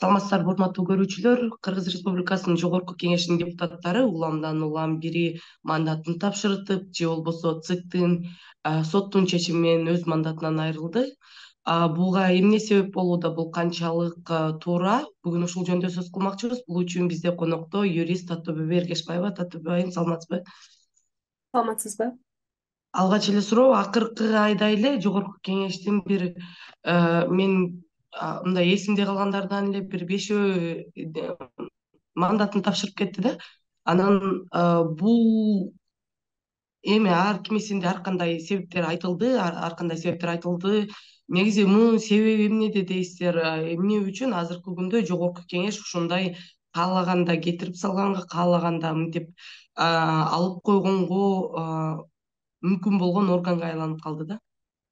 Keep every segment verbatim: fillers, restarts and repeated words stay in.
Саламатсыздарбы, урматтуу көрүүчүлөр. Кыргыз Республикасынын Жогорку Кеңешинин депутаттары уламдан улам бири мандатын тапшыртып же болбосо ЦИКтин соттун чечими менен өз мандатынан айрылды. Буга эмне себеп болууда, бул канчалык туура? Бүгүн ушул жөнүндө сөз кылмакчыбыз. Бул үчүн бизде конокто юрист Таттыбүбү Эргешбаева. Таттыбүбү айым, саламатсызбы? Саламатсызбы? Алгач эле суроо, акыркы айда эле Жогорку Кеңештин бир мен мындай эсимде калгандардан эле бир бешөө мандатын тапшырып кетти да. Анан бул эми ар кимисинде ар кандай себептер айтылды, ар кандай себептер айтылды. Негизи мунун себеби эмнеде дейсиздер? Эмне үчүн азыркы күндө Жогорку Кеңеш ушундай каалаганда кетирип салганга, каалаганда мынтип алып койгонго мүмкүн болгон органга айланып калды да?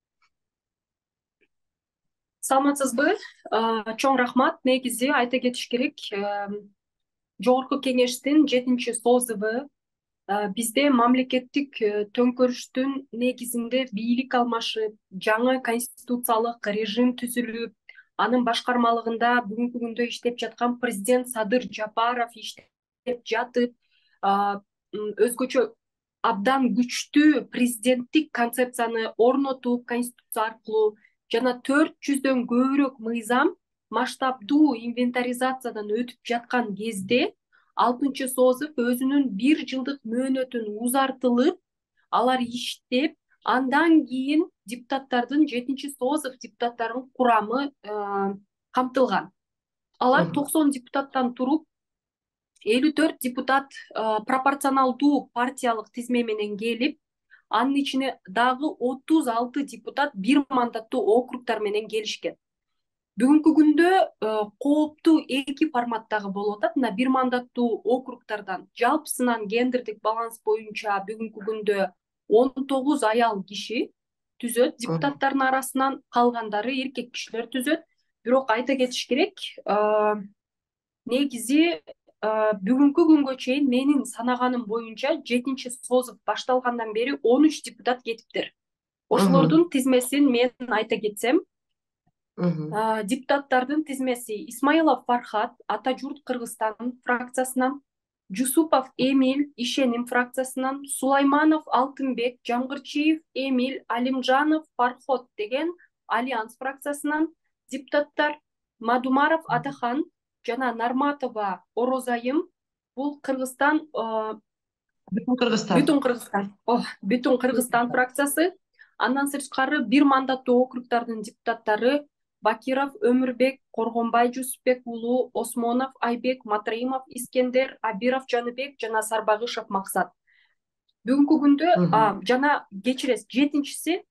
Саламатсызбы? Чоң рахмат. Негизи айта кетиш керек, Жогорку Кеңештин жетинчи созывы бизде мамлекеттик төңкөрүштүн негизинде бийлик алмашып, жаңы конституциялык режим түзүлүп, анын башкармалыгында бүгүнкү күндө иштеп жаткан президент Садыр Жапаров иштеп жатып, өзгөчө абдан күчтүү президенттик концепцияны орнотуп, конституция аркылуу жана төрт жүздөн көбүрөөк мыйзам масштабдуу инвентаризациядан өтүп жаткан кезде алтынчы созыв өзүнүн бир жылдык мөөнөтүн узартылып, алар иштеп, андан кийин депутаттардын жетинчи созыв депутаттарынын курамы камтылган. Алар токсон депутаттан туруп, элүү төрт депутат пропорционалдуу партиялык тизме менен келип, анын ичине дагы отуз алты депутат бир мандаттуу округтар менен келишкен. Бүгүнкү күндө кооптуу эки форматтагы болуп атат. Мына бир мандаттуу округтардан жалпысынан гендердик баланс боюнча бүгүнкү күндө он тогуз аял киши түзөт, депутаттардын арасынан калгандары эркек кишилер түзөт. Бирок айта кетиш керек, негизи бүгүнкү күнгө чейин менин санаганым боюнча жетинчи созыв башталгандан бери он үч депутат кетиптир. Ошолордун тизмесин мен айта кетсем, депутаттардын тизмеси: Исмаилов Фархат, Ата журт Кыргызстан фракциясынан; Жусупов Эмиль, Ишеним фракциясынан; Сулайманов Алтынбек, Жамгырчиев Эмиль, Алимжанов Фархот деген Альянс фракциясынан депутаттар; Мадумаров Атахан жана Нарматова Орозайым, бул Кыргызстан, Бүтүн Кыргызстан. Бүтүн Кыргызстан. Бүтүн Кыргызстан фракциясы. Андан сырткары бир мандаттуу округдардын депутаттары: Бакиров Өмүрбек, Коргонбай Жусупбек уулу, Осмонов Айбек, Матраимов Искендер, Абиров Жаныбек жана Сарбагышев Максат. Бүгүнкү күндө жана кечиресиз, жетинчиси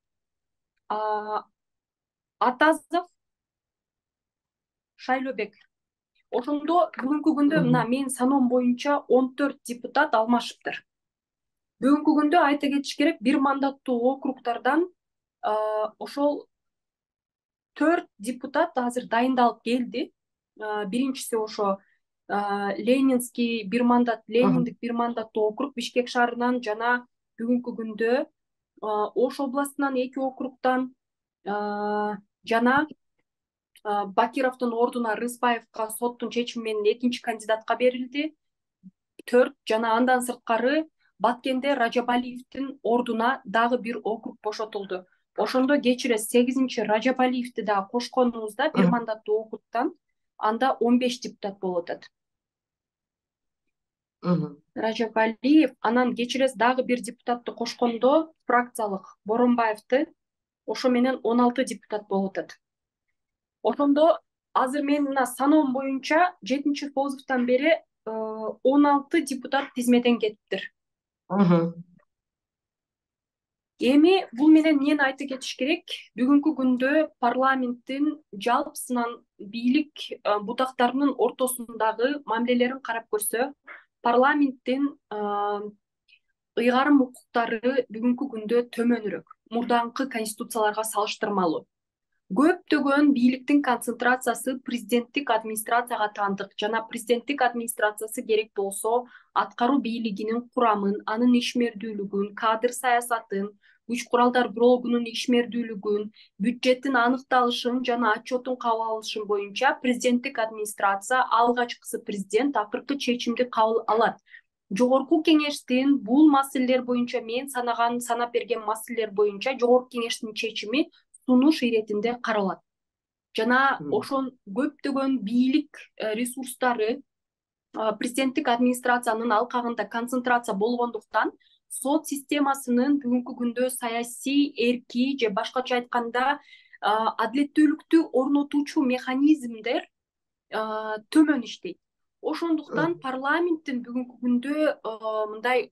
Атазов Шайлобек. Ошондо бүгүнкү күндө мына менин саноом боюнча он төрт депутат алмашыптыр. Бүгүнкү күндө айта кетиш керек, бир мандаттуу округдардан ошол төрт депутат азыр дайындалып келди. Биринчиси ошо Ленинский бир мандат, Лениндик бир мандаттуу округ Бишкек шаарынан, жана бүгүнкү күндө Ош областынан эки округдан, жана Бакировдун ордуна Рыспаевка соттун чечими менен экинчи кандидатка берилди. төрт, жана андан сырткары Баткенде Ражабалиевдин ордуна дагы бир округ бошотулду. Ошондо кечиресиз, сегизинчи Ражабалиевди да кошконубузда бир мандаттуу округдан анда он беш депутат болуп атат. Ражабалиев, анан кечиресиз дагы бир депутатты кошкондо фракциялык Боронбаевди, ошо менен он алты депутат болуп атат. Ошондо азыр мен мына саноом боюнча жетинчи созывдан бери он алты депутат тизмеден кетиптир. Эми бул менен эмнени айта кетиш керек? Бүгүнкү күндө парламенттин жалпысынан бийлик бутактарынын ортосундагы мамилелерин карап көрсө, парламенттин ыйгарым укуктары бүгүнкү күндө төмөнүрөөк, мурдаңкы конституцияларга салыштырмалуу. Көптөгөн бийликтин концентрациясы президенттик администрацияга таандык, жана президенттик администрациясы керек болсо аткаруу бийлигинин курамын, анын ишмердүүлүгүн, кадр саясатын, күч куралдар бирөөгүнүн ишмердүүлүгүн, бюджеттин аныкталышын жана отчетун кабыл алышын боюнча президенттик администрация, алгачкысы президент акыркы чечимди кабыл алат. Жогорку кеңештин бул маселелер боюнча мен санаган, санап берген маселелер боюнча Жогорку кеңештин чечими сунуш иретинде каралат. Жана ошон көптөгөн бийлик ресурстары президенттик администрациянын алкагында концентрация болгондуктан сот системасынын бүгүнкү күндө саясий эрки же башкача айтканда адилеттүүлүктү орнотуучу механизмдер төмөн иштейт. Ошондуктан парламенттин бүгүнкү күндө мындай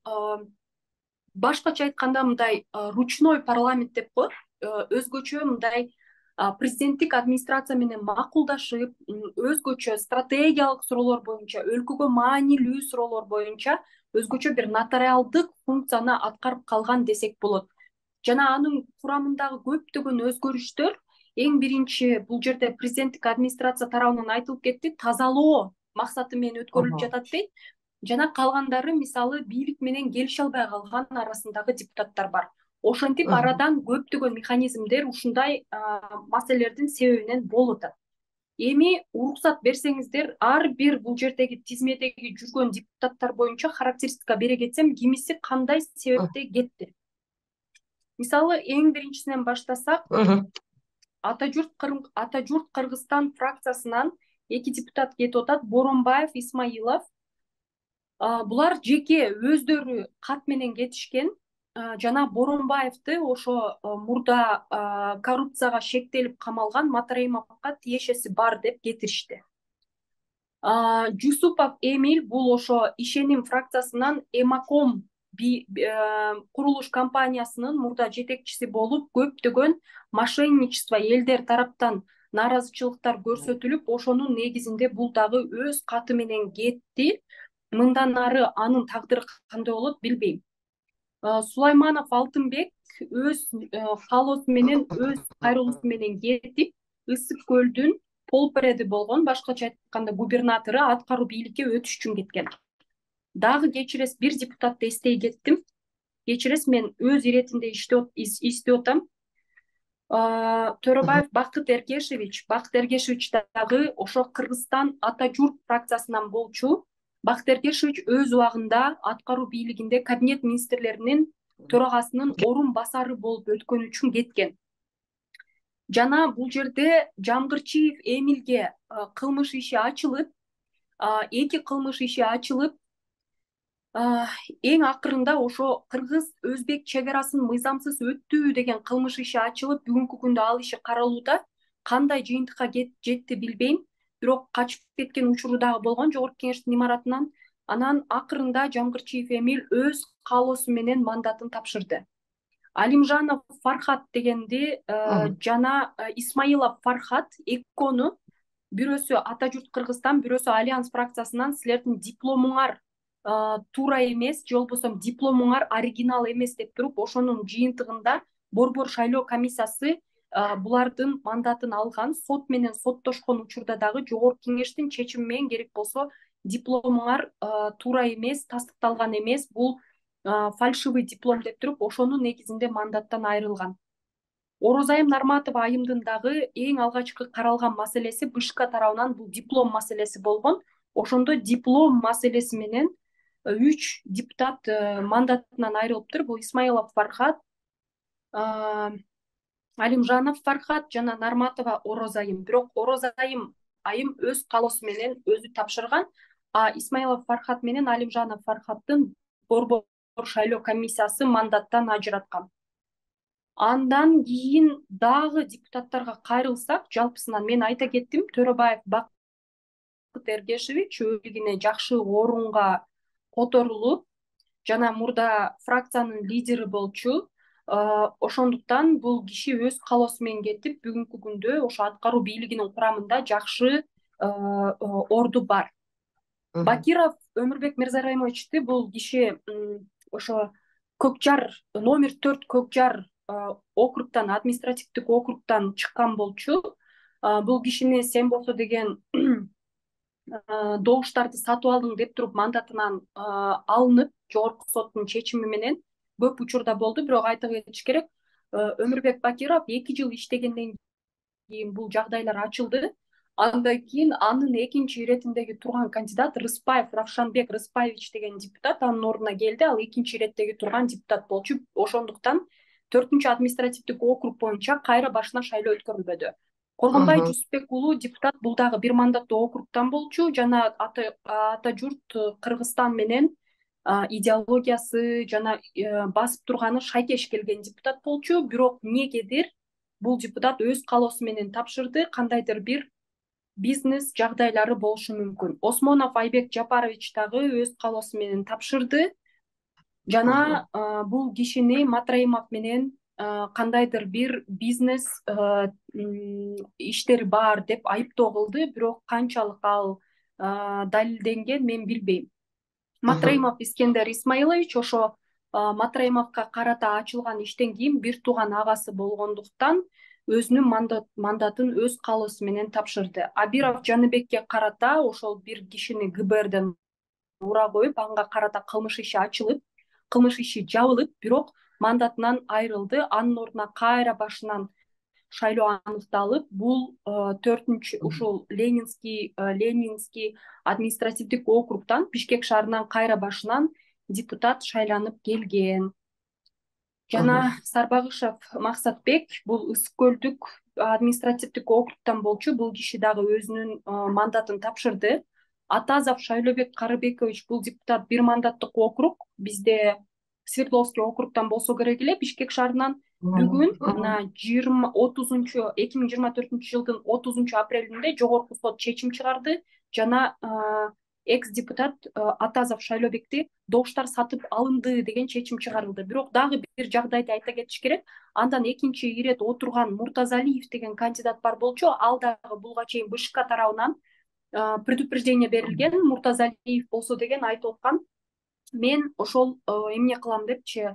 башкача айтканда мындай ручной парламент деп коет, өзгөчө мындай президенттик администрация менен макулдашып, өзгөчө стратегиялык суроолор боюнча, өлкөгө маанилүү суроолор боюнча өзгөчө бир нотариалдык функцияны аткарып калган десек болот. Жана анын курамындагы көптөгөн өзгөрүштөр эң биринчи бул жерде президенттик администрация тарабынан айтылып кетти, тазалоо максаты менен өткөрүлүп жатат дейт. Жана калгандары мисалы бийлик менен келише албай калган арасындагы депутаттар бар. Ошентип арадан көптөгөн механизмдер ушундай маселелердин себебинен болуп атат. Эми уруксат берсеңиздер, ар бир бул жердеги тизмедеги жүргөн депутаттар боюнча характеристика бере кетсем, кимиси кандай себепте кетти. Мисалы эң биринчисинен баштасак, Ата журт Ата журт Кыргызстан фракциясынан эки депутат кетип атат, Боронбаев, Исмаилов. Булар жеке өздөрү кат менен кетишкен. Жана Боронбаевди ошо мурда коррупцияга шектелип камалган Матраимовго тиешеси бар деп кетиришти. Жусупов Эмиль бул ошо Ишеним фракциясынан Эмаком курулуш компаниясынын мурда жетекчиси болуп, көптөгөн мошенничество элдер тараптан нааразычылыктар көрсөтүлүп, ошонун негизинде бул дагы өз каты менен кетти. Мындан ары анын тагдыры кандай болот билбейм. Сулайманов Алтынбек өз каалоосу менен, өз кайрылуусу менен кетип, Ысык көлдүн полпреди болгон, башкача айтканда губернатору, аткаруу бийликке өтүш үчүн кеткен. Дагы кечирес бир депутатты эстей кеттим. Кечирес, мен өз иретинде иштеп атам. Төрөбаев Бакыт Эргешевич, Бакыт Эргешевич дагы ошо Кыргызстан Ата журт фракциясынан болчу. Бакыт Эргешевич өз убагында аткаруу бийлигинде кабинет министрлеринин төрагасынын орун басары болуп өткөн үчүн кеткен. Жана бул жерде Жамгырчиев Эмилге кылмыш иши ачылып, эки кылмыш иши ачылып, эң акырында ошо кыргыз-өзбек чек арасын мыйзамсыз өттүү деген кылмыш иши ачылып, бүгүнкү күндө ал иши каралууда. Кандай жыйынтыкка жетти билбейм, бирок качып кеткен учуру дагы болгон Жогорку кеңештин имаратынан. Анан акырында Жамгырчиев Эмиль өз каалоосу менен мандатын тапшырды. Алимжанов Фархат дегенди жана Исмаилов Фархат эккону, бирөөсү Ата журт Кыргызстан, бирөөсү Альянс фракциясынан силердин дипломуңар туура эмес, же болбосо дипломуңар оригинал эмес деп туруп, ошонун жыйынтыгында борбор шайлоо комиссиясы булардын мандатын алган. Сот менен соттошкон учурда дагы Жогорку кеңештин чечими менен керек болсо дипломуңар туура эмес, тастыкталган эмес, бул фальшивый диплом деп туруп, ошонун негизинде мандаттан айрылган. Орозайым Нарматова айымдын дагы эң алгачкы каралган маселеси БШК тарабынан бул диплом маселеси болгон. Ошондо диплом маселеси менен үч депутат мандатынан айрылыптыр. Бул Исмаилов Фархат, Алимжанов Фархат жана Нарматова Орозайым. Бирок Орозайым айым өз каалоосу менен өзү тапшырган, а Исмаилов Фархат менен Алимжанов Фархаттын борбор шайлоо комиссиясы мандаттан ажыраткан. Андан кийин дагы депутаттарга кайрылсак, жалпысынан мен айта кеттим, Төрөбаев Бакыт Эргешевич өзүнө жакшы орунга которулуп, жана мурда фракциянын лидери болчу. Ошондуктан бул киши өз каалоосу менен кетип, бүгүнкү күндө ошо аткаруу бийлигинин курамында жакшы орду бар. Бакиров Өмүрбек Мирзараймовичти бул киши ошо Көкжар, номер төрт Көкжар округтан, административдик округтан чыккан болчу. Бул кишини сен болсо деген добуштарды сатып алдың деп туруп мандатынан алынып, Жогорку соттун чечими менен көп учурда болду. Бирок айта кетиш керек, Өмүрбек Бакиров эки жыл иштегенден кийин бул жагдайлар ачылды. Андан кийин анын экинчи иретиндеги турган кандидат Рыспаев Равшанбек Рыспаевич деген депутат анын ордуна келди. Ал экинчи иреттеги турган депутат болчу. Ошондуктан төртүнчү административдик округ боюнча кайра башынан шайлоо өткөрүлбөдү. Коргонбай Жусупбек уулу депутат бул дагы бир мандаттуу округтан болчу жана ата журт Кыргызстан менен идеологиясы жана басып турганы шайкеш келген депутат болчу. Бирок эмнегедир бул депутат өз каалоосу менен тапшырды. Кандайдыр бир бизнес жагдайлары болушу мүмкүн. Осмонов Айбек Жапарович дагы өз каалоосу менен тапшырды. Жана бул кишини Матраимов менен кандайдыр бир бизнес иштери бар деп айыптоо кылды. Бирок канчалык ал далилденген мен билбейм. Матраимов Искендер Исмаилович ошо Матраимовго карата ачылган иштен кийин бир тууган агасы болгондуктан өзүнүн мандатын өз каалоосу менен тапшырды. Абиров Жаныбекке карата ошол бир кишини ГБРден ура коюп, анга карата кылмыш иши ачылып, кылмыш иши жабылып, бирок мандатынан айрылды. Анын ордуна кайра башынан шайлоо аныкталып, бул төртүнчү ушул Ленинский Ленинский административдик округтан Бишкек шаарынан кайра башынан депутат шайланып келген. Жана Сарбагышев Максатбек бул Ысык көлдүк административдик округтан болчу. Бул киши дагы өзүнүн мандатын тапшырды. Атазов Шайлообек Карыбекович бул депутат бир мандаттык округ. Бизде Свердловский округтан болсо керек эле. Бишкек шаарынан бүгүн мына жыйырма отузунчу эки миң жыйырма төртүнчү жылдын отузунчу апрелинде жогорку сот чечим чыгарды жана экс депутат Атазов Шайлообекти добуштар сатып алынды деген чечим чыгарылды. Бирок дагы бир жагдайды айта кетиш керек. Андан экинчи ирет отурган Муртазалиев деген кандидат бар болчу. Ал дагы булга чейин БШК тарабынан предупреждение берилген. Муртазалиев болсо деген айтып аткан, мен ошол эмне кылам депчи,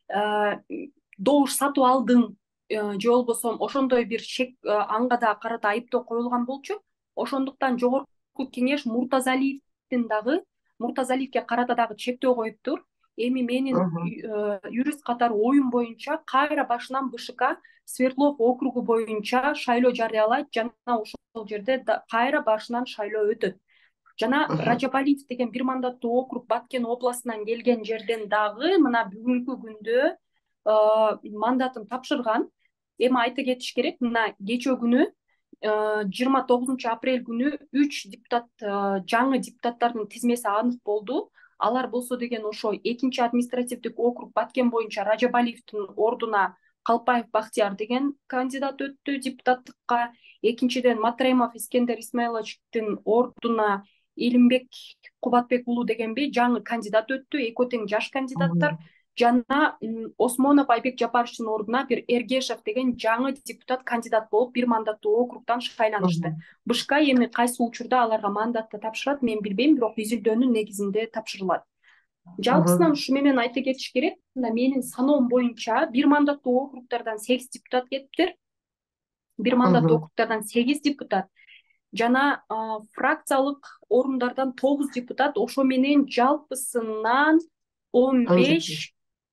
добуш сатып алдым же болбосо ошондой бир шек анга да карата айыптоо коюлган болчу. Ошондуктан жогорку кеңеш Муртазалиевдин дагы Муртазалиевге карата дагы чектөө коюптур. Эми менин юрист катары оюм боюнча кайра башынан БШК Свердлов округу боюнча шайлоо жарыялайт жана ошол жерде кайра башынан шайлоо өтөт. Жана Ражабалиев деген бир мандаттуу округ Баткен областынан келген жерден дагы мына бүгүнкү күндө мандатын тапшырган. Эми айта кетиш керек, мына кечээ күнү жыйырма тогузунчу апрель күнү үч депутат жаңы депутаттардын тизмеси анык болду. Алар болсо деген ошо экинчи административдик округ Баткен боюнча Ражабалиевдин ордуна Калпаев Бактияр деген кандидат өттү депутаттыкка. Экинчиден Матраимов Искендер Исмаиловичтин ордуна Илимбек Кубатбек уулу дегенби жаңы кандидат өттү. Экөө тең жаш кандидаттар. Жана Осмонов Айбек Жапаровичтин ордуна бир Эргешев деген жаңы депутат кандидат болуп бир мандаттуу округтан шайланышты. БШК эми кайсы учурда аларга мандатты тапшырат мен билбейм, бирок изилдөөнүн негизинде тапшырылат. Жалпысынан ушу менен айта кетиш керек, мына менин саноом боюнча бир мандаттуу округдардан сегиз депутат кетиптир. Бир мандаттуу округдардан сегиз депутат жана фракциялык орундардан тогуз депутат, ошо менен жалпысынан он беш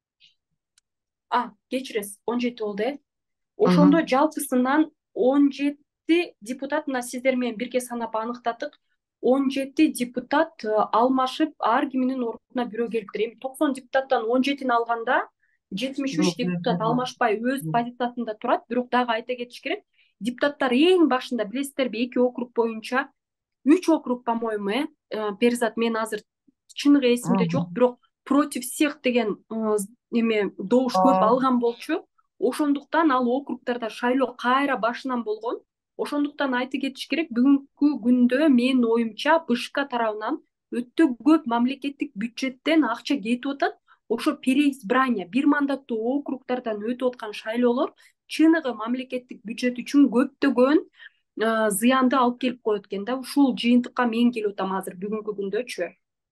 А, кечиресиз, он жети болду э. Ошондо жалпысынан он жети депутат, мына сиздер менен бирге санап аныктаттык. он жети депутат алмашып, ар киминин ордуна бирөө келиптир. Эми токсон депутаттан он жетини алганда жетимиш үч депутат алмашпай өз позициясында турат. Бирок дагы айта кетиш керек, депутаттар эң башында билесиздерби, эки округ боюнча, үч округ, по-моему, э, Перизат, мен азыр чыныгы эсимде жок, бирок против всех деген эме добуш көп алган болчу. Ошондуктан ал округдарда шайлоо кайра башынан болгон. Ошондуктан айта кетиш керек, бүгүнкү күндө менин оюмча БШК тарабынан өтө көп мамлекеттик бюджеттен акча кетип атат. Ошо переизбрание бир мандаттуу округдардан өтүп аткан шайлоолор чыныгы мамлекеттик бюджет үчүн көптөгөн зыянды алып келип коет экен да. Ушул жыйынтыкка мен келип атам азыр бүгүнкү күндөчү.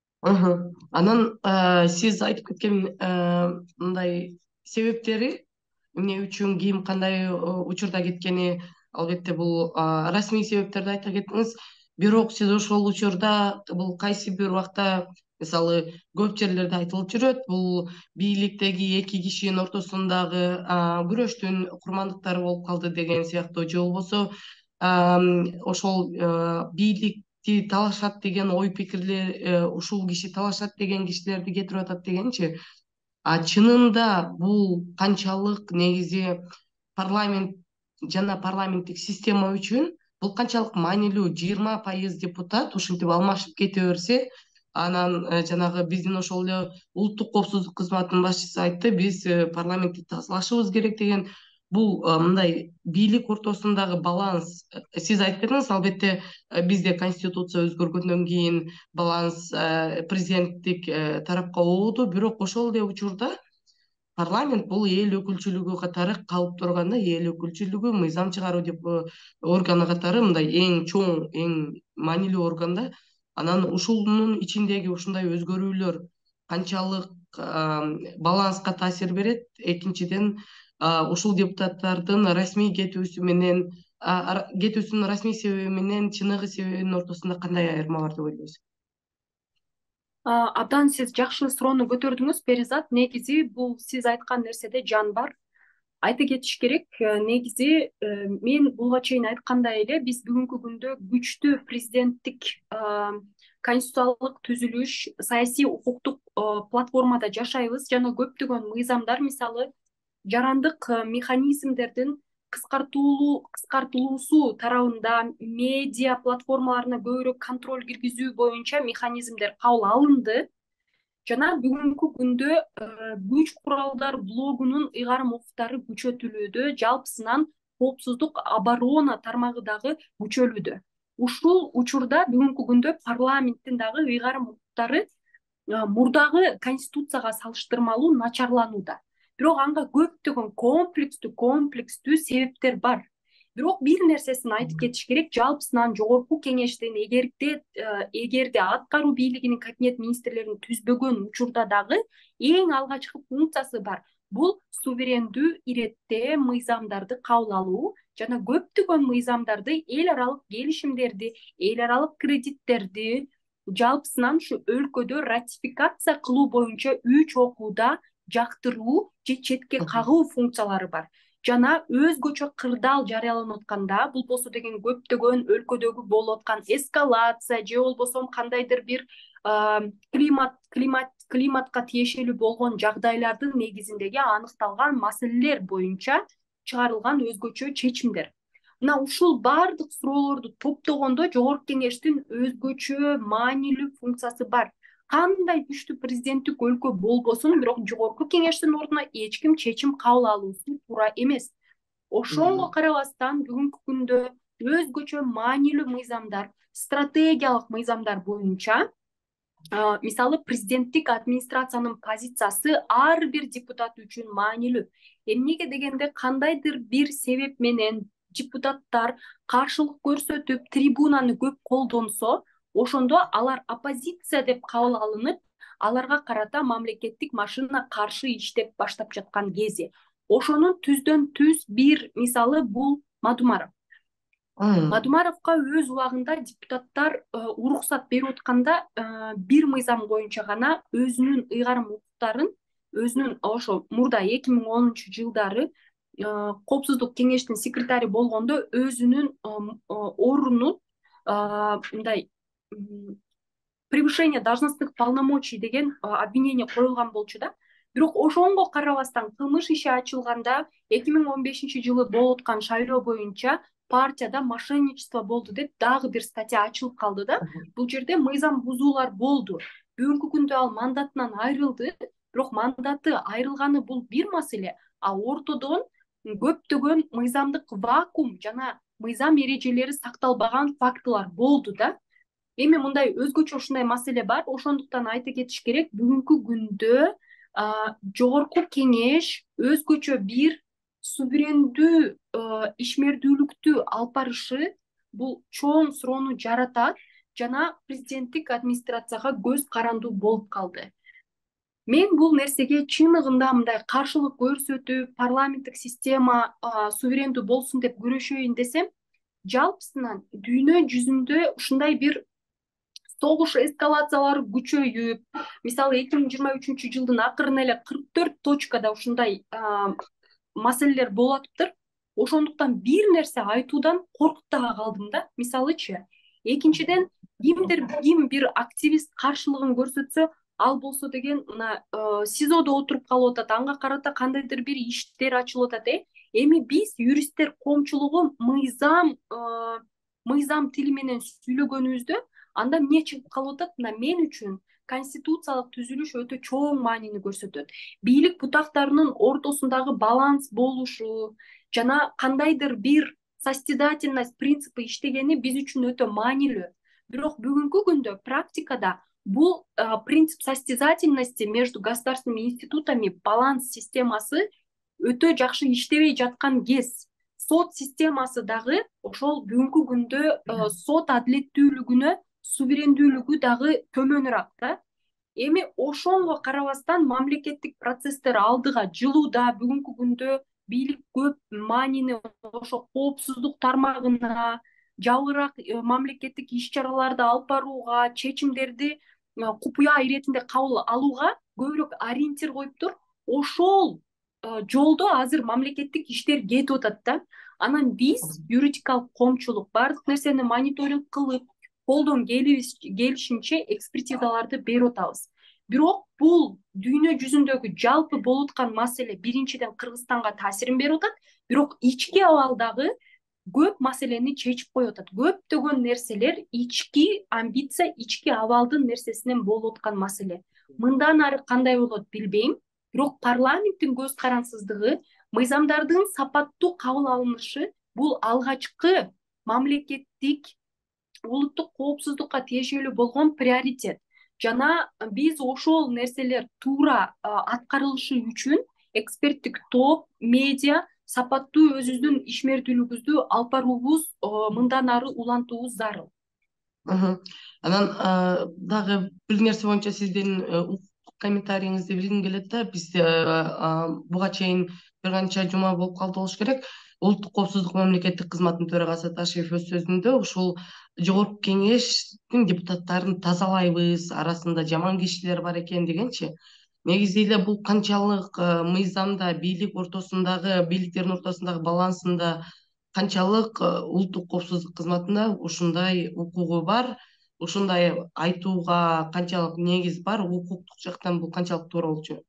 Анан сиз айтып кеткен мындай себептери эмне үчүн ким кандай учурда кеткени, албетте бул расмий себептерди айта кеттиңиз. Бирок сиз ошол учурда бул кайсы бир убакта мисалы көп жерлерде айтылып жүрөт, бул бийликтеги эки кишинин ортосундагы күрөштүн курмандыктары болуп калды деген сыяктуу, же болбосо ошол бийликти талашат деген ой пикирлер, ушул киши талашат деген кишилерди кетирип атат дегенчи. А чынында бул канчалык негизи парламент жана парламенттик система үчүн бул канчалык маанилүү? жыйырма пайыз депутат ушинтип алмашып кете берсе, анан жанагы биздин ошол эле улуттук коопсуздук кызматынын башчысы айтты, биз парламентти тазалашыбыз керек деген. Бул мындай бийлик ортосундагы баланс, сиз айтып бердиңиз, албетте бизде конституция өзгөргөндөн кийин баланс президенттик тарапка ооду, бирок ошол эле учурда парламент бул эл өкүлчүлүгү катары калып турганда, эл өкүлчүлүгү мыйзам чыгаруу деп органы катары мындай эң чоң, эң маанилүү органда. Анан ушунун ичиндеги ушундай өзгөрүүлөр канчалык баланска таасир берет? Экинчиден, ушул депутаттардын расмий кетүүсү менен кетүүсүнүн расмий себеби менен чыныгы себебинин ортосунда кандай айырма бар деп ойлойсуз? Абдан сиз жакшы суроону көтөрдүңүз, Перизат. Негизи бул сиз айткан нерседе жан бар. Айта кетиш керек, негизи мен буга чейин айткандай эле, биз бүгүнкү күндө күчтүү президенттик конституциялык түзүлүш, саясий укуктук платформада жашайбыз жана көптөгөн мыйзамдар, мисалы жарандык механизмдердин кыскартуулуу кыскартылуусу тарабында медиа платформаларына көбүрөөк контроль киргизүү боюнча механизмдер кабыл алынды. Жана бүгүнкү күндө күч куралдар блогунун ыйгарым укуктары күчөтүлүүдө, жалпысынан коопсуздук оборона тармагы дагы күчөлүүдө. Ушул учурда бүгүнкү күндө парламенттин дагы ыйгарым укуктары мурдагы конституцияга салыштырмалуу начарланууда. Бирок анга көптөгөн комплекстүү комплекстүү себептер бар. Бирок бир нерсесин айтып кетиш керек, жалпысынан жогорку кеңештин эгерде эгерде аткаруу бийлигинин кабинет министрлерин түзбөгөн учурда дагы эң алгачкы функциясы бар. Бул суверендүү иретте мыйзамдарды кабыл алуу жана көптөгөн мыйзамдарды, эл аралык келишимдерди, эл аралык кредиттерди жалпысынан ушу өлкөдө ратификация кылуу боюнча үч окууда жактыруу же четке кагуу функциялары бар. Жана өзгөчө кырдаал жарыяланып атканда, бул болсо деген көптөгөн өлкөдөгү болуп аткан эскалация же болбосо кандайдыр бир климат климат климатка тиешелүү болгон жагдайлардын негизиндеги аныкталган маселелер боюнча чыгарылган өзгөчө чечимдер. Мына ушул баардык суроолорду топтогондо жогорку кеңештин өзгөчө маанилүү функциясы бар. Кандай күчтүү президенттик өлкө болбосун, бирок жогорку кеңештин ордуна эч ким чечим кабыл алуусу туура эмес. Ошонго карабастан бүгүнкү күндө өзгөчө маанилүү мыйзамдар, стратегиялык мыйзамдар боюнча, мисалы президенттик администрациянын позициясы ар бир депутат үчүн маанилүү. Эмнеге дегенде, кандайдыр бир себеп менен депутаттар каршылык көрсөтүп, трибунаны көп колдонсо, ошондо алар оппозиция деп кабыл алынып, аларга карата мамлекеттик машина каршы иштеп баштап жаткан кези. Ошонун түздөн түз бир мисалы бул Мадумаров. Мадумаровго өз убагында депутаттар уруксат берип атканда бир мыйзам боюнча гана өзүнүн ыйгарым укуктарын, өзүнүн ошо мурда эки миң онунчу жылдары коопсуздук кеңештин секретари болгондо өзүнүн ордунун мындай превышение должностных полномочий деген обвинение коюлган болчу да. Бирок ошонго карабастан кылмыш иши ачылганда эки миң он бешинчи жылы болуп аткан шайлоо боюнча партияда мошенничество болду деп дагы бир статья ачылып калды да. Бул жерде мыйзам бузуулар болду. Бүгүнкү күндө ал мандатынан айрылды, бирок мандаты айрылганы бул бир маселе, а ортодон көптөгөн мыйзамдык вакуум жана мыйзам эрежелери сакталбаган фактылар болду да. Эми мындай өзгөчө ушундай маселе бар. Ошондуктан айта кетиш керек, бүгүнкү күндө жогорку кеңеш өзгөчө бир суверендүү ишмердүүлүктү алып барышы бул чоң суроону жаратат жана президенттик администрацияга көз карандуу болуп калды. Мен бул нерсеге чыныгында мындай каршылык көрсөтүп, парламенттик система суверендүү болсун деп күрөшөйүн десем, жалпысынан дүйнө жүзүндө ушундай бир согуш эскалациялары күчөйүп, мисалы эки миң жыйырма үчүнчү жылдын акырына эле кырк төрт точкада ушундай маселелер болуп атыптыр. Ошондуктан бир нерсе айтуудан коркуп дагы калдым да. Мисалычы, экинчиден, кимдир ким бир активист каршылыгын көрсөтсө, ал болсо деген мына СИЗОдо отуруп калып атат, анга карата кандайдыр бир иштер ачылып атат. Э эми биз юристтер коомчулугу мыйзам мыйзам тили менен сүйлөгөнүбүздө анда эмне чыгып калып атат? Мына мен үчүн конституциялык түзүлүш өтө чоң маанини көрсөтөт. Бийлик бутактарынын ортосундагы баланс болушу жана кандайдыр бир состязательность принципи иштегени биз үчүн өтө маанилүү. Бирок бүгүнкү күндө практикада бул принцип состязательности между государственными институтами, баланс системасы өтө жакшы иштебей жаткан кез. Сот системасы дагы ошол бүгүнкү күндө сот адилеттүүлүгүнө суверендүүлүгү дагы төмөнүрөөк да. Эми ошонго карабастан мамлекеттик процесстер алдыга жылууда. Бүгүнкү күндө бийлик көп маанини ошо коопсуздук тармагына, жабырак мамлекеттик иш чараларды алып барууга, чечимдерди купуя иретинде кабыл алууга көбүрөөк ориентир коюптур. Ошол жолдо азыр мамлекеттик иштер кетип атат да. Анан биз юридикалык коомчулук баардык нерсени мониторинг кылып, колдон келишинче экспертизаларды берип атабыз. Бирок бул дүйнө жүзүндөгү жалпы болуп аткан маселе биринчиден Кыргызстанга таасирин берип атат, бирок ички абалдагы көп маселени чечип коюп атат. Көптөгөн нерселер ички амбиция, ички абалдын нерсесинен болуп аткан маселе. Мындан ары кандай болот билбейм, бирок парламенттин көз карансыздыгы, мыйзамдардын сапаттуу кабыл алынышы бул алгачкы мамлекеттик улуттук коопсуздукка тиешелүү болгон приоритет. Жана биз ошол нерселер туура аткарылышы үчүн эксперттик топ, медиа сапаттуу өзүбүздүн ишмердүүлүгүбүздү алып баруубуз, мындан ары улантуубуз зарыл. Анан дагы бир нерсе боюнча сиздин комментарийиңизди билгим келет да. Биз буга чейин бир канча жума болуп калды болуш керек. Улуттук коопсуздук мамлекеттик кызматынын төрагасы Ташиев өз сөзүндө ушул жогорку кеңештин депутаттарын тазалайбыз, арасында жаман кишилер бар экен дегенчи. Негизи эле бул канчалык мыйзамда бийлик ортосундагы, бийликтердин ортосундагы балансында канчалык улуттук коопсуздук кызматында ушундай укугу бар, ушундай айтууга канчалык негиз бар, укуктук жактан бул канчалык туура болчу?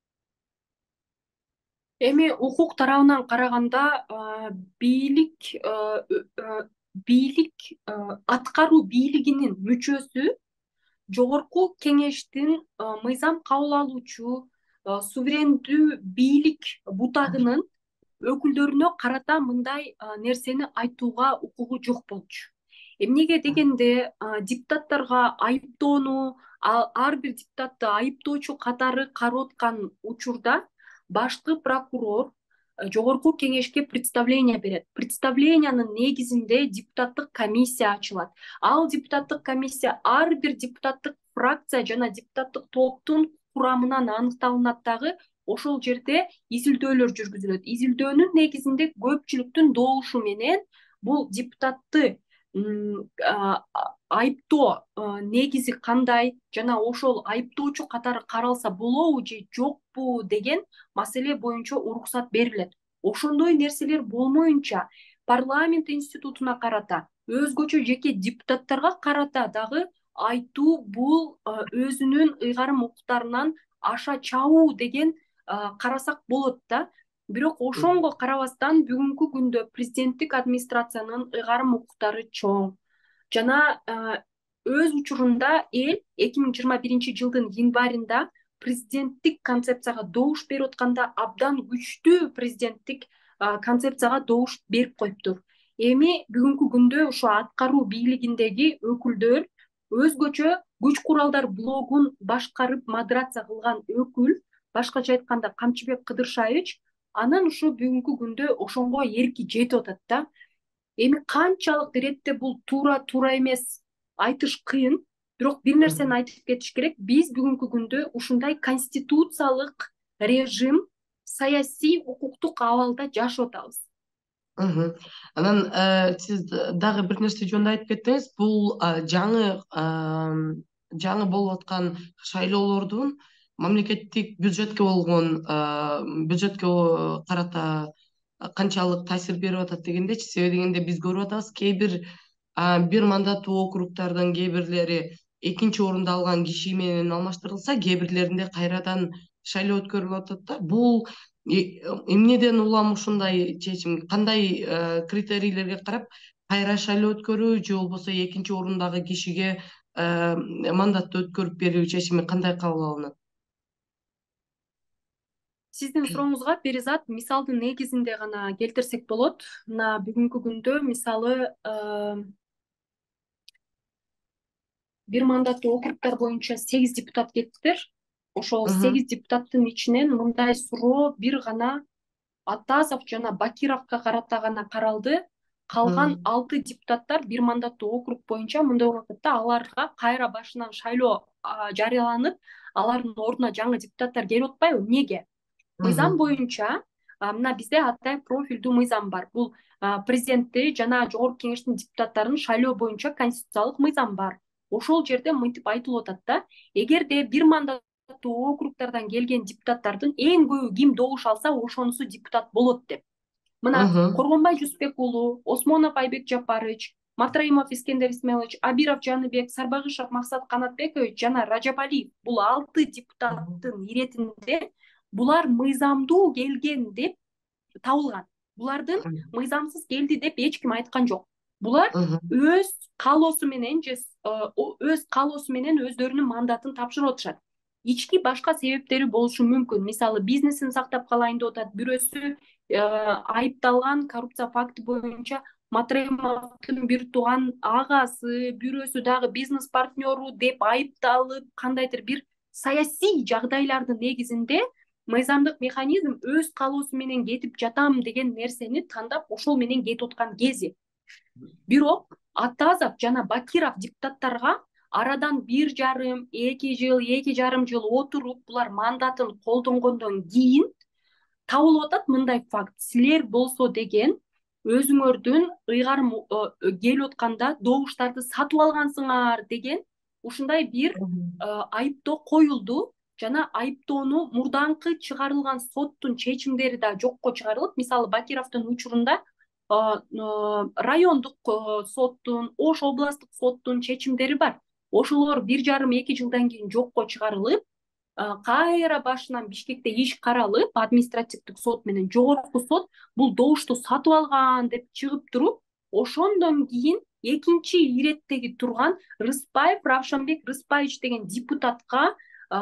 Эми укук тарабынан караганда бийлик бийлик аткаруу бийлигинин мүчөсү жогорку кеңештин мыйзам кабыл алуучу суверендүү бийлик бутагынын өкүлдөрүнө карата мындай нерсени айтууга укугу жок болчу. Эмнеге дегенде депутаттарга айыптоону, ар бир депутатты айыптоочу катары карап аткан учурда башкы прокурор жогорку кеңешке представление берет. Представлениянын негизинде депутаттык комиссия ачылат. Ал депутаттык комиссия ар бир депутаттык фракция жана депутаттык топтун курамынан аныкталынат дагы. Ошол жерде изилдөөлөр жүргүзүлөт. Изилдөөнүн негизинде көпчүлүктүн добушу менен бул депутатты айыптоо негизи кандай жана ошол айыптоочу катары каралса болобу же жокпу деген маселе боюнча уруксат берилет. Ошондой нерселер болмоюнча парламент институтуна карата, өзгөчө жеке депутаттарга карата дагы айтуу бул өзүнүн ыйгарым укуктарынан аша чабуу деген карасак болот да. Бирок ошонго карабастан бүгүнкү күндө президенттик администрациянын ыйгарым укуктары чоң. Жана өз учурунда эл эки миң жыйырма биринчи жылдын январында президенттик концепцияга добуш берип атканда абдан күчтүү президенттик концепцияга добуш берип коюптур. Эми бүгүнкү күндө ошо аткаруу бийлигиндеги өкүлдөр, өзгөчө күч куралдар блогун башкарып модерация кылган өкүл, башкача айтканда Камчыбек Кыдыршаевич, анан ушу бүгүнкү күндө ошонго эрки жетип атат да. Эми канчалык иретте бул туура туура эмес айтыш кыйын, бирок бир нерсени айтып кетиш керек. Биз бүгүнкү күндө ушундай конституциялык режим, саясий укуктук абалда жашап атабыз. Мгм. Анан э, сиз дагы бир нерсе жөнүндө айтып кеттиңиз. Бул э, жаңы э, жаңы болуп аткан шайлоолордун мамлекеттик бюджетке болгон э, бюджетке карата канчалык таасир берип атат дегендечи. Себеби дегенде биз көрүп атабыз, кээ бир э, бир мандаттуу округдардын кээ бирлери экинчи орунду алган киши менен алмаштырылса, кээ бирлеринде кайрадан шайлоо өткөрүлүп атат да. Бул И- эмнеден улам ушундай чечим, кандай э, критерийлерге карап кайра шайлоо өткөрүү же болбосо экинчи орундагы кишиге э, мандатты өткөрүп берүү чечими кандай кабыл алынат? Сиздин сурооңузга перизат мисалдын негизинде гана келтирсек болот. Мына бүгүнкү күндө мисалы бир мандаттуу округдар боюнча сегиз депутат кетиптир. Ошол Мгм, сегиз депутаттын ичинен мындай суроо бир гана Атазов жана Бакировго карата гана каралды. Калган мгм, алты депутаттар бир мандаттуу округ боюнча мындай болуп атат да, аларга кайра башынан шайлоо а, жарыяланып, алардын ордуна жаңы депутаттар келип атпайбы? Эмнеге? Мыйзам мгм, боюнча а, мына бизде атайын профилдүү мыйзам бар. Бул а, президентти жана жогорку кеңештин депутаттарын шайлоо боюнча конституциялык мыйзам бар. Ошол жерде мынтип айтылып атат да, эгерде бир мандаттуу округдардан келген депутаттардын эң көбү ким добуш алса, ошонусу депутат болот деп. Мына мгм, Коргонбай Жусупбек уулу, Осмонов Айбек Жапарович, Матраимов Искендер Исмаилович, Абиров Жаныбек, Сарбагышев Максат Канатбекович жана Ражабалиев бул алты депутаттын иретинде булар мыйзамдуу келген деп табылган. Булардын мыйзамсыз келди деп эч ким айткан жок. Булар мгм, өз каалоосу менен же өз каалоосу менен өздөрүнүн мандатын тапшырып атышат. Ички башка себептери болушу мүмкүн. Мисалы, бизнесин сактап калайын деп атат. Бирөөсү айыпталган коррупция факти боюнча Матраимовдун бир тууган агасы, бирөөсү дагы бизнес партнеру деп айыпталып, кандайдыр бир саясий жагдайлардын негизинде мыйзамдык механизм өз каалоосу менен кетип жатам деген нерсени тандап ошол менен кетип аткан кези. Бирок Атазов жана Бакиров депутаттарга арадан бир жарым, эки жыл, эки жарым жыл отуруп, булар мандатын колдонгондон кийин табылып атат мындай факт. Силер болсо деген өзүңөрдүн ыйгарым келип атканда добуштарды сатып алгансыңар деген ушундай бир мгм, айыптоо коюлду. Жана айыптоону мурдаңкы чыгарылган соттун чечимдери да жокко чыгарылып, мисалы Бакировдун учурунда райондук соттун, Ош областтык соттун чечимдери бар. Ошолор бир жарым эки жылдан кийин жокко чыгарылып, кайра башынан Бишкекте иш каралып, административдик сот менен жогорку сот бул добушту сатып алган деп чыгып туруп, ошондон кийин экинчи иреттеги турган Рыспаев Равшанбек Рыспаевич деген депутатка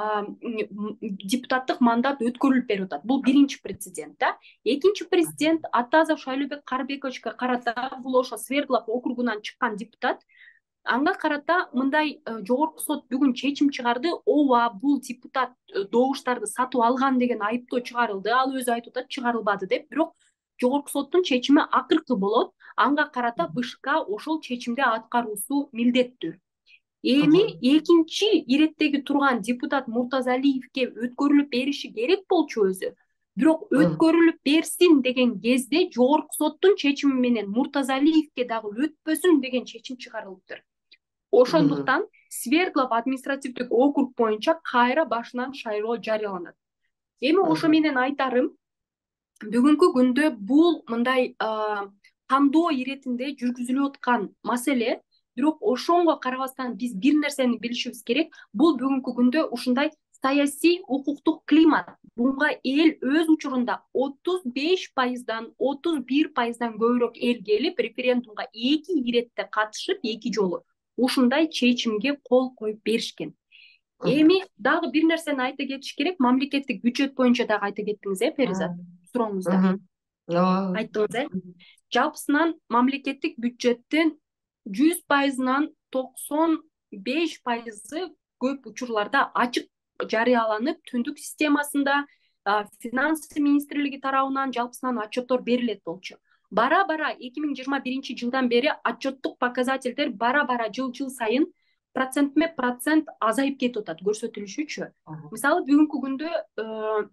депутаттык мандат өткөрүлүп берип атат. Бул биринчи прецедент да. Экинчи президент Атазов Шайлообек Карбековичке карата, бул ошо Свердлов округунан чыккан депутат, анга карата мындай жогорку сот бүгүн чечим чыгарды. Ооба, бул депутат добуштарды сатып алган деген айыптоо чыгарылды. Ал өзү айтып атат чыгарылбады деп. Бирок жогорку соттун чечими акыркы болот. Анга карата БШК ошол чечимди аткаруусу милдеттүү. Эми мгм, экинчи иреттеги турган депутат Муртазалиевке өткөрүлүп бериши керек болчу өзү. Бирок мгм, өткөрүлүп берсин деген кезде жогорку соттун чечими менен Муртазалиевке дагы өтпөсүн деген чечим чыгарылыптыр. мгм, Ошондуктан Свердлов административдик округ боюнча кайра башынан шайлоо жарыяланат. Эми ошо мгм, менен айтарым, бүгүнкү күндө бул мындай тандоо иретинде жүргүзүлүп аткан маселе. Бирок ошонго карабастан биз бир нерсени билишибиз керек. Бул бүгүнкү күндө ушундай саясий укуктук климат. Буга эл өз учурунда отуз беш пайыздан отуз бир пайыздан көбүрөөк эл келип референдумга эки иретте катышып, эки жолу ушундай чечимге кол коюп беришкен. мгм, Эми дагы бир нерсени айта кетиш керек. Мамлекеттик бюджет боюнча дагы айта кеттиңиз, э, Перизат, сурооңузда мгм. Ооба. айттыңыз, э. Жалпысынан мамлекеттик бюджеттин жүз пайызынан токсон беш пайызы көп учурларда ачык жарыяланып, түндүк системасында финанс министрлиги тарабынан жалпысынан отчеттор берилет болчу. Бара бара эки миң жыйырма биринчи жылдан бери отчеттук показательдер бара бара жыл жыл сайын процентме процент азайып кетип атат көрсөтүлүшүчү. Мисалы бүгүнкү күндө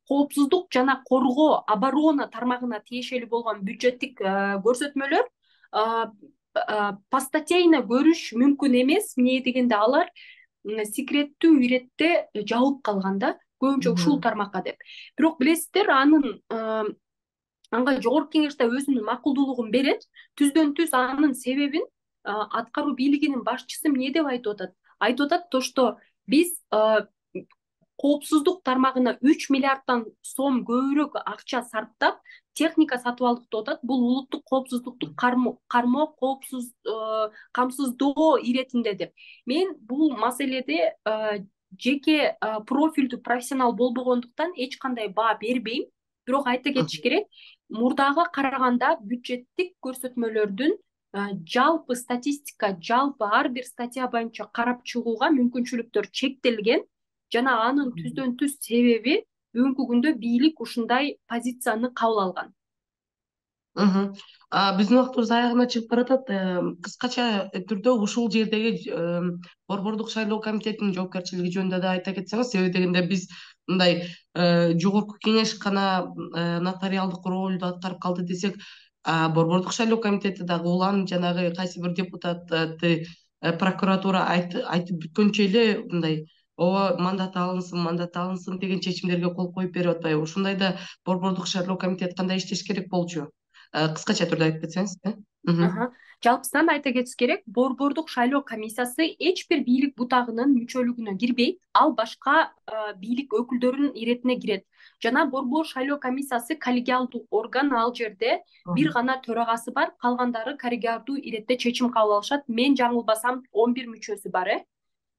коопсуздук жана коргоо оборона тармагына тиешелүү болгон бюджеттик көрсөтмөлөр постатейно көрүш мүмкүн эмес. Эмне дегенде алар секреттүү иретте жабылып калган да, көбүнчө ушул тармакка деп. Бирок билесиздер, анын анга жогорку кеңеш да өзүнүн макулдуулугун берет. Түздөн түз анын себебин аткаруу бийлигинин башчысы эмне деп айтып атат? Айтып атат то, что биз коопсуздук тармагына үч миллиарддан сом көбүрөөк акча сарптап техника сатып алдык деп атат. Бул улуттук коопсуздукту кармоо, коопсуз камсыздоо иретинде деп. Мен бул маселеде жеке профилдүү профессионал болбогондуктан эч кандай баа бербейм. Бирок айта кетиш керек, мурдага караганда бюджеттик көрсөтмөлөрдүн жалпы статистика, жалпы ар бир статья боюнча карап чыгууга мүмкүнчүлүктөр чектелген. Жана анын түздөн түз себеби бүгүнкү күндө бийлик ушундай позицияны кабыл алган. Биздин убактыбыз аягына чыгып баратат. Кыскача түрдө ушул жердеги Борбордук шайлоо комитетинин жоопкерчилиги жөнүндө да айта кетсеңиз, себеби дегенде биз мындай жогорку кеңеш гана нотариалдык ролду аткарып калды десек, Борбордук шайлоо комитети дагы улам жанагы кайсы бир депутатты прокуратура айтып бүткөнчө эле мындай ооба мандат алынсын, мандат алынсын деген чечимдерге кол коюп берип атпайбы? Ушундайда Борбордук шайлоо комитети кандай иштеш керек болчу? Кыскача түрдө айтып кетсеңиз. Жалпысынан айта кетиш керек, Борбордук шайлоо комиссиясы эч бир бийлик бутагынын мүчөлүгүнө кирбейт. Ал башка бийлик өкүлдөрүнүн иретине кирет. Жана Борбор шайлоо комиссиясы коллегиалдуу орган, ал жерде бир гана төрагасы бар, калгандары коллегиалдуу иретте чечим кабыл алышат. Мен жаңылбасам он бир мүчөсү бар, э.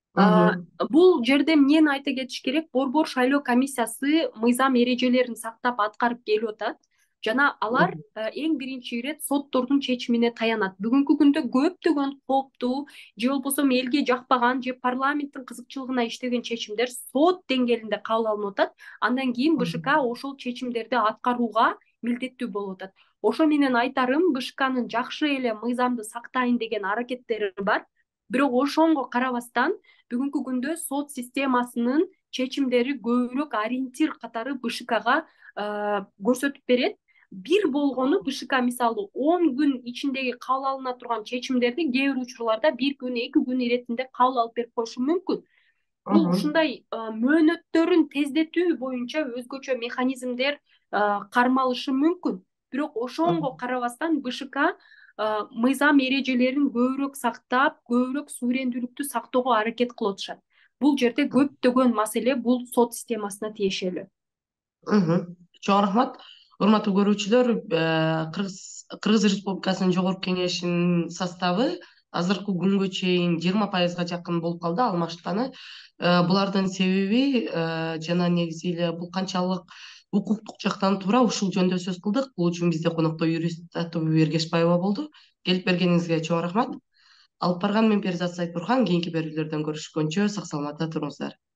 Бул жерде эмнени айта кетиш керек? Борбор шайлоо комиссиясы мыйзам эрежелерин сактап аткарып келип атат. Жана алар эң биринчи ирет соттордун чечимине таянат. Бүгүнкү күндө көптөгөн кооптуу же болбосо элге жакпаган же парламенттин кызыкчылыгына иштеген чечимдер сот деңгээлинде кабыл алынып атат. Андан кийин БШК ошол чечимдерди аткарууга милдеттүү болуп атат. Ошо менен айтарым, БШКнын жакшы эле мыйзамды сактайын деген аракеттери бар. Бирок ошонго карабастан бүгүнкү күндө сот системасынын чечимдери көбүрөөк ориентир катары БШКга көрсөтүп берет. Бир болгону БШК мисалы он күн ичиндеги кабыл алына турган чечимдерди кээ бир учурларда бир күн, эки күн иретинде кабыл алып берип коюшу мүмкүн. Бул ушундай мөөнөттөрүн тездетүү боюнча өзгөчө механизмдер кармалышы мүмкүн. Бирок ошонго карабастан БШК мыйзам эрежелерин көбүрөөк сактап, көбүрөөк суверендүүлүктү сактоого аракет кылып атышат. Бул жерде көптөгөн маселе бул сот системасына тиешелүү. Чоң рахмат. Урматтуу көрүүчүлөр, Кыргыз Республикасынын Жогорку кеңешинин составы азыркы күнгө чейин жыйырма пайызга жакын болуп калды алмашканы. Булардын себеби жана негизи эле бул канчалык укуктук жактан туура, ушул жөнүндө сөз кылдык. Бул үчүн бизде конокто юрист Татыбү Эргешбаева болду. Келип бергениңизге чоң рахмат. Алып барган мен Перизат Сайпурхан. Кийинки берүүлөрдөн көрүшкөнчө сак саламатта туруңуздар.